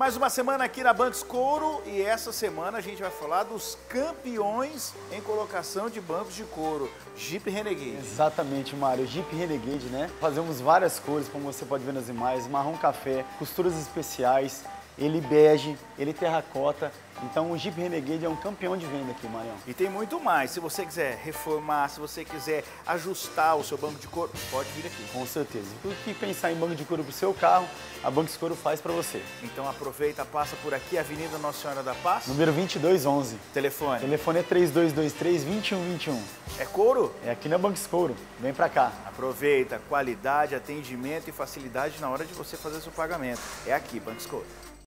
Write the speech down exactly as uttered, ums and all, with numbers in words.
Mais uma semana aqui na Bancos Couro e essa semana a gente vai falar dos campeões em colocação de bancos de couro, Jeep Renegade. Exatamente, Mário, Jeep Renegade, né? Fazemos várias cores, como você pode ver nas imagens, marrom café, costuras especiais, ele bege, ele terracota. Então o Jeep Renegade é um campeão de venda aqui, Marião. E tem muito mais. Se você quiser reformar, se você quiser ajustar o seu banco de couro, pode vir aqui. Com certeza. Tudo que pensar em banco de couro para o seu carro, a Bancos Couro faz para você. Então aproveita, passa por aqui, Avenida Nossa Senhora da Paz. Número vinte e dois onze. Telefone. Telefone é três dois dois três, dois um dois um. É couro? É aqui na Bancos Couro. Vem pra cá. Aproveita, qualidade, atendimento e facilidade na hora de você fazer seu pagamento. É aqui, Bancos Couro.